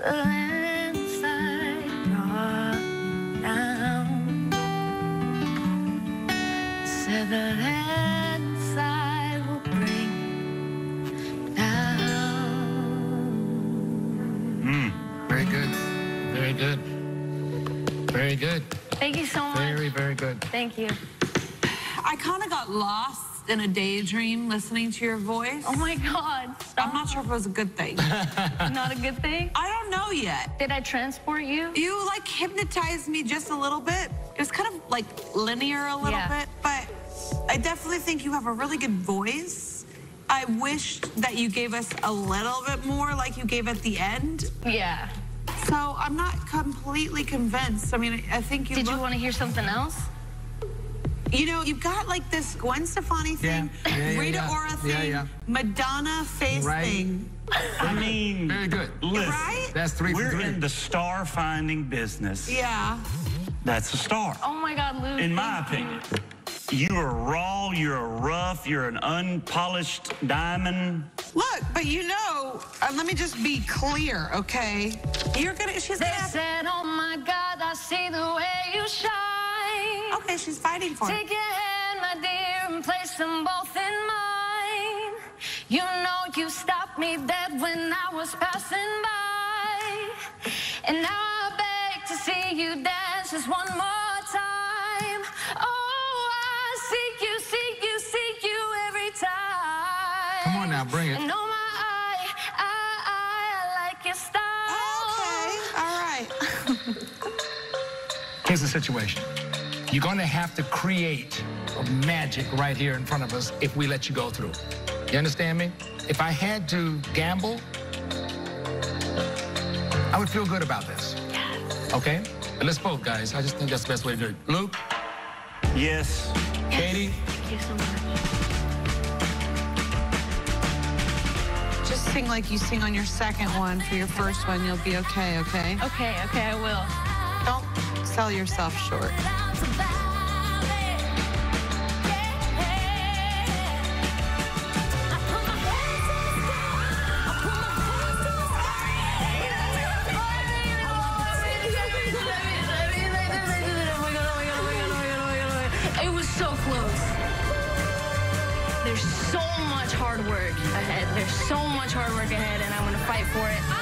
The landslide brought me down. Said the landslide will bring down. Very good. Very good. Very good. Thank you so much. Very, very good. Thank you. I kind of got lost in a daydream listening to your voice. Oh my God. Stop. I'm not sure if it was a good thing. Not a good thing? I don't know yet. Did I transport you? You like hypnotized me just a little bit. It was kind of like linear a little bit, but I definitely think you have a really good voice. I wish that you gave us a little bit more like you gave at the end. Yeah. So I'm not completely convinced. I mean, I think you Did you want to hear something else? You know, you've got like this Gwen Stefani thing, Rita Ora thing, Madonna face thing. I mean, very good. Listen, right? That's 3 for 3. We're in the star finding business. Yeah. That's a star. Oh my God, Luke. In my opinion. You are raw, you're rough, you're an unpolished diamond. Look, but you know, let me just be clear, okay? She's They gonna... said, oh my God, I see the way you shine. Okay, she's fighting for it. Take your hand, my dear, and place them both in mine. You know you stopped me dead when I was passing by. And now I beg to see you dance just one more time. Oh, I seek you every time. Come on now, bring it. And oh my, I like your style. Okay, all right. Here's the situation. You're going to have to create a magic right here in front of us if we let you go through. You understand me? If I had to gamble, I would feel good about this. Yes. Okay? But let's vote, guys. I just think that's the best way to do it. Luke? Yes. Katie? Thank you so much. Just sing like you sing on your second one for your first one. You'll be okay, okay? Okay, I will. Don't sell yourself short. It was so close. There's so much hard work ahead. There's so much hard work ahead, and I'm gonna fight for it.